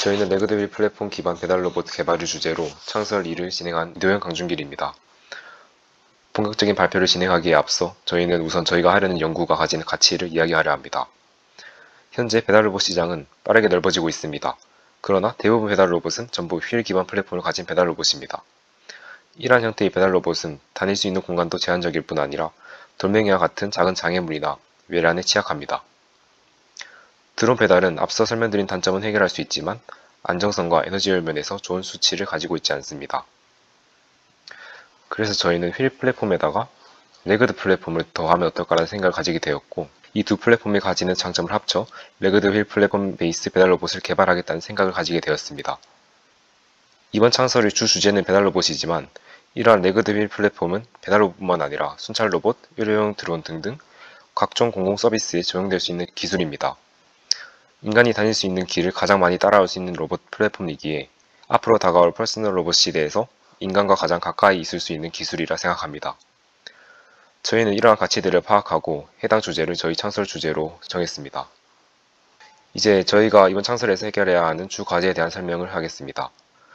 저희는 레그드윌 플랫폼 기반 배달 로봇 개발을 주제로 창설 2를 진행한 이도현 강준길입니다. 본격적인 발표를 진행하기에 앞서 저희는 우선 저희가 하려는 연구가 가진 가치를 이야기하려 합니다. 현재 배달 로봇 시장은 빠르게 넓어지고 있습니다. 그러나 대부분 배달 로봇은 전부 휠 기반 플랫폼을 가진 배달 로봇입니다. 이러한 형태의 배달 로봇은 다닐 수 있는 공간도 제한적일 뿐 아니라 돌멩이와 같은 작은 장애물이나 외란에 취약합니다. 드론 배달은 앞서 설명드린 단점은 해결할 수 있지만 안정성과 에너지효율 면에서 좋은 수치를 가지고 있지 않습니다. 그래서 저희는 휠 플랫폼에다가 레그드 플랫폼을 더하면 어떨까라는 생각을 가지게 되었고, 이 두 플랫폼이 가지는 장점을 합쳐 레그드 휠 플랫폼 베이스 배달 로봇을 개발하겠다는 생각을 가지게 되었습니다. 이번 창설의 주 주제는 배달 로봇이지만 이러한 레그드 휠 플랫폼은 배달 로봇뿐만 아니라 순찰 로봇, 의료용 드론 등등 각종 공공 서비스에 적용될 수 있는 기술입니다. 인간이 다닐 수 있는 길을 가장 많이 따라올 수 있는 로봇 플랫폼이기에 앞으로 다가올 퍼스널 로봇 시대에서 인간과 가장 가까이 있을 수 있는 기술이라 생각합니다. 저희는 이러한 가치들을 파악하고 해당 주제를 저희 창설 주제로 정했습니다. 이제 저희가 이번 창설에서 해결해야 하는 주 과제에 대한 설명을 하겠습니다.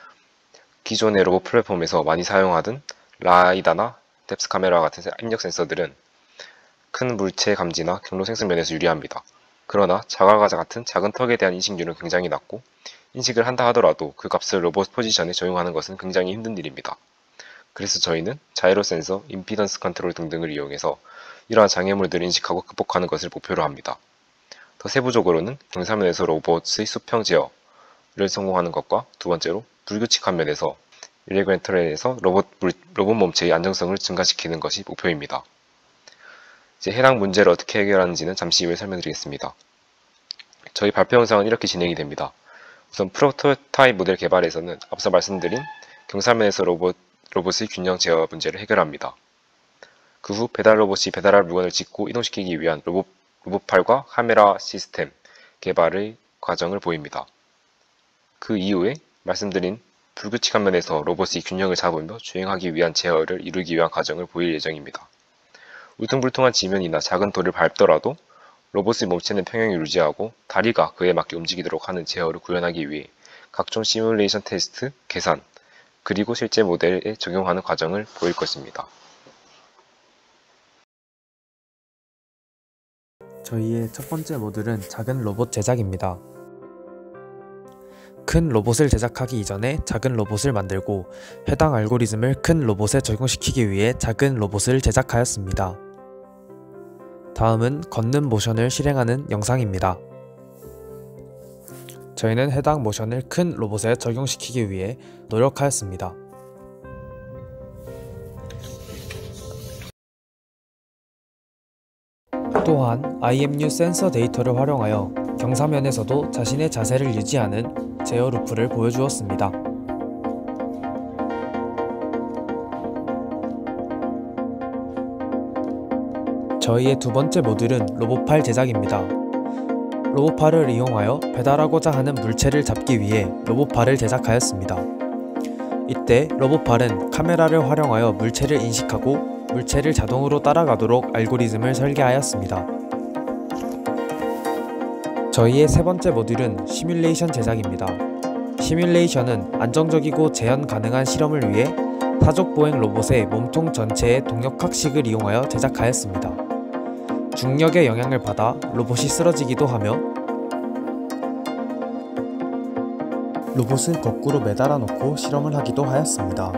기존의 로봇 플랫폼에서 많이 사용하던 라이다나 뎁스 카메라 같은 입력 센서들은 큰 물체 감지나 경로 생성 면에서 유리합니다. 그러나 자갈과 같은 작은 턱에 대한 인식률은 굉장히 낮고, 인식을 한다 하더라도 그 값을 로봇 포지션에 적용하는 것은 굉장히 힘든 일입니다. 그래서 저희는 자이로 센서, 임피던스 컨트롤 등등을 이용해서 이러한 장애물들을 인식하고 극복하는 것을 목표로 합니다. 더 세부적으로는 경사면에서 로봇의 수평 제어를 성공하는 것과, 두 번째로 불규칙한 면에서 일레그랜 터렌에서 로봇 몸체의 안정성을 증가시키는 것이 목표입니다. 이제 해당 문제를 어떻게 해결하는지는 잠시 후에 설명드리겠습니다. 저희 발표 영상은 이렇게 진행이 됩니다. 우선 프로토타입 모델 개발에서는 앞서 말씀드린 경사면에서 로봇의 균형 제어 문제를 해결합니다. 그 후 배달 로봇이 배달할 물건을 짓고 이동시키기 위한 로봇팔과 카메라 시스템 개발의 과정을 보입니다. 그 이후에 말씀드린 불규칙한 면에서 로봇이 균형을 잡으며 주행하기 위한 제어를 이루기 위한 과정을 보일 예정입니다. 울퉁불퉁한 지면이나 작은 돌을 밟더라도 로봇의 몸체는 평형을 유지하고 다리가 그에 맞게 움직이도록 하는 제어를 구현하기 위해 각종 시뮬레이션 테스트, 계산, 그리고 실제 모델에 적용하는 과정을 보일 것입니다. 저희의 첫 번째 모듈은 작은 로봇 제작입니다. 큰 로봇을 제작하기 이전에 작은 로봇을 만들고 해당 알고리즘을 큰 로봇에 적용시키기 위해 작은 로봇을 제작하였습니다. 다음은 걷는 모션을 실행하는 영상입니다. 저희는 해당 모션을 큰 로봇에 적용시키기 위해 노력하였습니다. 또한 IMU 센서 데이터를 활용하여 경사면에서도 자신의 자세를 유지하는 제어 루프를 보여주었습니다. 저희의 두 번째 모듈은 로봇팔 제작입니다. 로봇팔을 이용하여 배달하고자 하는 물체를 잡기 위해 로봇팔을 제작하였습니다. 이때 로봇팔은 카메라를 활용하여 물체를 인식하고 물체를 자동으로 따라가도록 알고리즘을 설계하였습니다. 저희의 세 번째 모듈은 시뮬레이션 제작입니다. 시뮬레이션은 안정적이고 재현 가능한 실험을 위해 사족 보행 로봇의 몸통 전체의 동력학식을 이용하여 제작하였습니다. 중력의 영향을 받아 로봇이 쓰러지기도 하며 로봇을 거꾸로 매달아 놓고 실험을 하기도 하였습니다.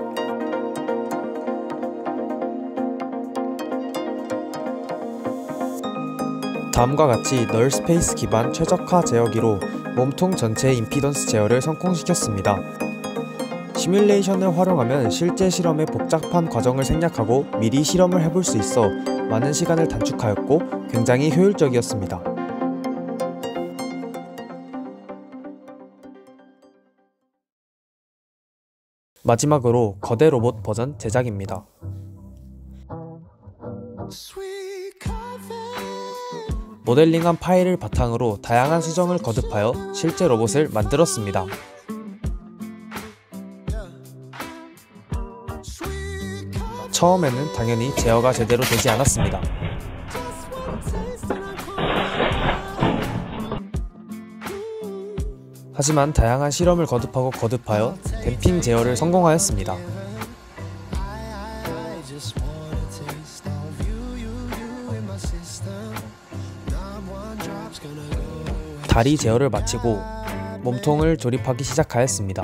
다음과 같이 널 스페이스 기반 최적화 제어기로 몸통 전체의 임피던스 제어를 성공시켰습니다. 시뮬레이션을 활용하면 실제 실험의 복잡한 과정을 생략하고 미리 실험을 해볼 수 있어 많은 시간을 단축하였고 굉장히 효율적이었습니다. 마지막으로 거대 로봇 버전 제작입니다. 모델링한 파일을 바탕으로 다양한 수정을 거듭하여 실제 로봇을 만들었습니다. 처음에는 당연히 제어가 제대로 되지 않았습니다. 하지만 다양한 실험을 거듭하여 댐핑 제어를 성공하였습니다. 다리 제어를 마치고 몸통을 조립하기 시작하였습니다.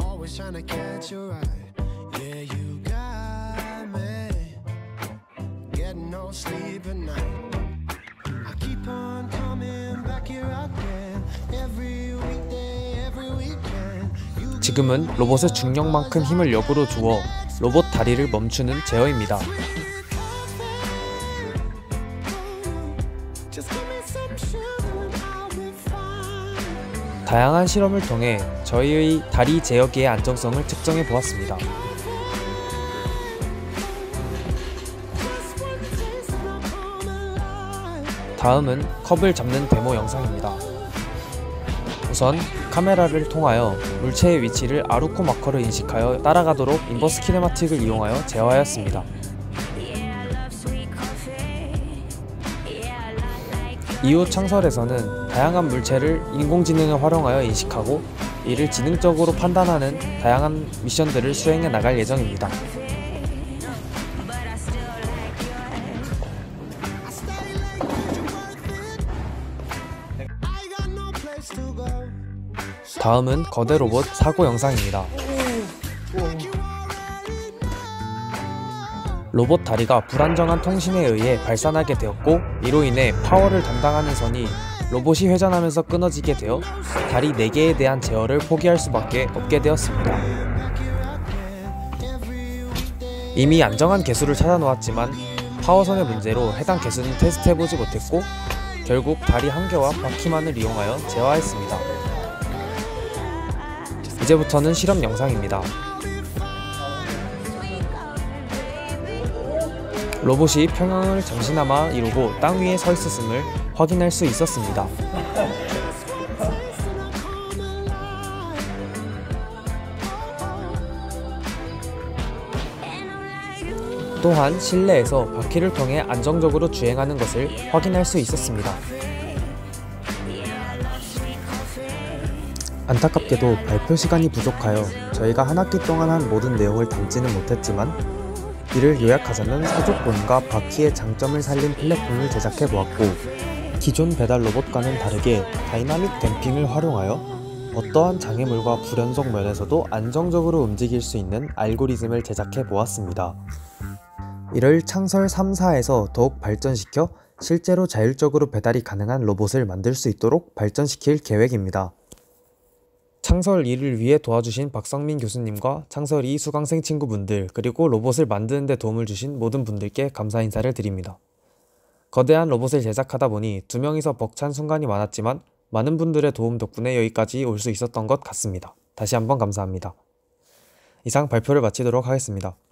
지금은 로봇의 중력만큼 힘을 역으로 주어 로봇 다리를 멈추는 제어입니다. 다양한 실험을 통해 저희의 다리 제어기의 안정성을 측정해 보았습니다. 다음은 컵을 잡는 데모 영상입니다. 우선 카메라를 통하여 물체의 위치를 아루코 마커를 인식하여 따라가도록 인버스 키네마틱을 이용하여 제어하였습니다. 이후 창설에서는 다양한 물체를 인공지능을 활용하여 인식하고 이를 지능적으로 판단하는 다양한 미션들을 수행해 나갈 예정입니다. 다음은 거대 로봇 사고 영상입니다. 로봇 다리가 불안정한 통신에 의해 발산하게 되었고 이로 인해 파워를 담당하는 선이 로봇이 회전하면서 끊어지게 되어 다리 4개에 대한 제어를 포기할 수밖에 없게 되었습니다. 이미 안정한 개수를 찾아 놓았지만 파워선의 문제로 해당 개수는 테스트해보지 못했고 결국 다리 1개와 바퀴만을 이용하여 제어하였습니다. 이제부터는 실험 영상입니다. 로봇이 평형을 잠시나마 이루고 땅 위에 서 있었음을 확인할 수 있었습니다. 또한 실내에서 바퀴를 통해 안정적으로 주행하는 것을 확인할 수 있었습니다. 안타깝게도 발표 시간이 부족하여 저희가 한 학기 동안 한 모든 내용을 담지는 못했지만 이를 요약하자면 서족본과 바퀴의 장점을 살린 플랫폼을 제작해 보았고 기존 배달 로봇과는 다르게 다이나믹 댐핑을 활용하여 어떠한 장애물과 불연속 면에서도 안정적으로 움직일 수 있는 알고리즘을 제작해 보았습니다. 이를 창설 3, 4에서 더욱 발전시켜 실제로 자율적으로 배달이 가능한 로봇을 만들 수 있도록 발전시킬 계획입니다. 창설 2를 위해 도와주신 박성민 교수님과 창설 2 수강생 친구분들 그리고 로봇을 만드는 데 도움을 주신 모든 분들께 감사 인사를 드립니다. 거대한 로봇을 제작하다 보니 2명이서 벅찬 순간이 많았지만 많은 분들의 도움 덕분에 여기까지 올 수 있었던 것 같습니다. 다시 한번 감사합니다. 이상 발표를 마치도록 하겠습니다.